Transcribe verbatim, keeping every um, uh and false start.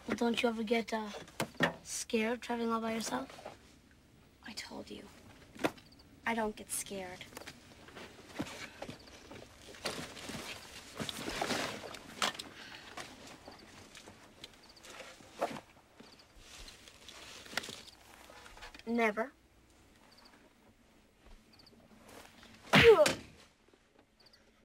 Well, don't you ever get uh, scared traveling all by yourself? I told you. I don't get scared. Never.